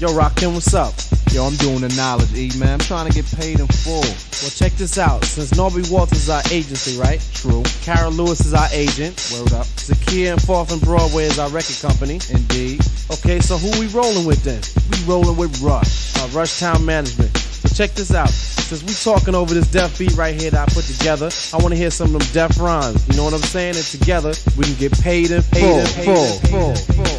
Yo, Rakim, what's up? Yo, I'm doing the knowledge, E, man. I'm trying to get paid in full. Well, check this out. Since Nobry Walters is our agency, right? True. Cara Lewis is our agent. Word up. Zakia and 4th and Broadway is our record company. Indeed. Okay, so who we rolling with then? We rolling with Rush. Rushtown Management. So check this out. Since we talking over this deaf beat right here that I put together, I want to hear some of them deaf rhymes. You know what I'm saying? And together, we can get paid in full.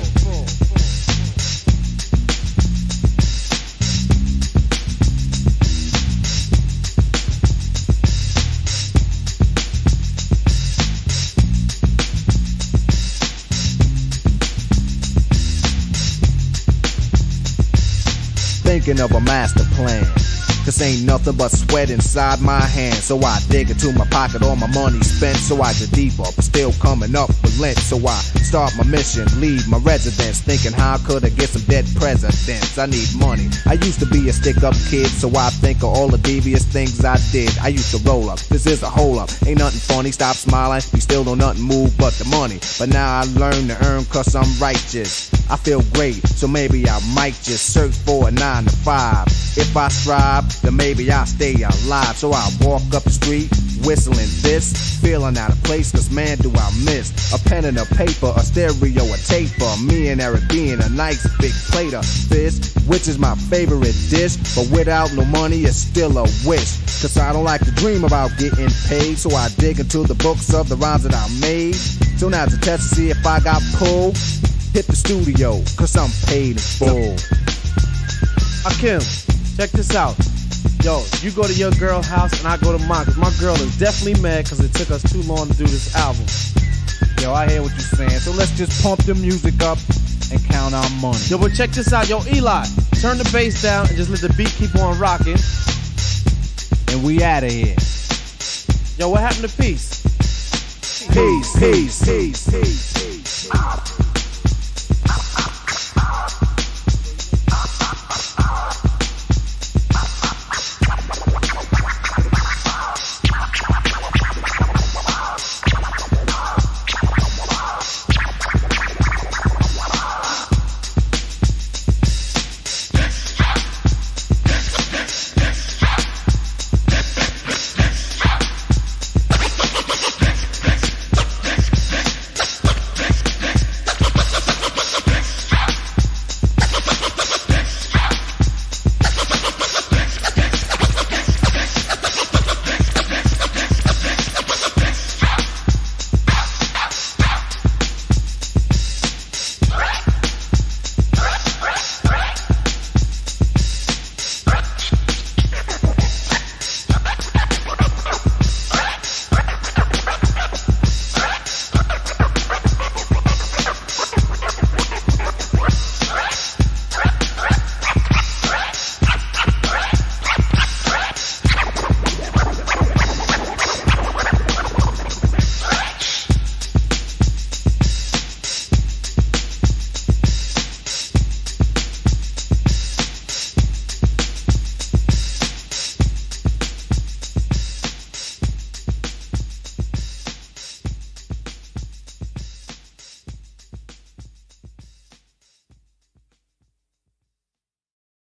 Thinking of a master plan. This ain't nothing but sweat inside my hand. So I dig into my pocket, all my money spent. So I get deeper, but still coming up with lint. So I start my mission, leave my residence, thinking how could I get some dead presidents? I need money. I used to be a stick-up kid, so I think of all the devious things I did. I used to roll up, this is a hole up. Ain't nothing funny, stop smiling. We still don't nothing move but the money. But now I learn to earn cause I'm righteous. I feel great, so maybe I might just search for a 9 to 5. If I strive, then maybe I'll stay alive. So I walk up the street, whistling this, feeling out of place, cause man do I miss a pen and a paper, a stereo, a taper. Me and Eric being a nice big plate of fish, which is my favorite dish. But without no money, it's still a wish. Cause I don't like to dream about getting paid, so I dig into the books of the rhymes that I made. So now's a test to see if I got pulled. Hit the studio, cause I'm paid in full. Rakim, check this out. Yo, you go to your girl's house and I go to mine, cause my girl is definitely mad cause it took us too long to do this album. Yo, I hear what you're saying, so let's just pump the music up and count our money. Yo, but check this out. Yo, Eli, turn the bass down and just let the beat keep on rocking. And we outta here. Yo, what happened to peace? Peace.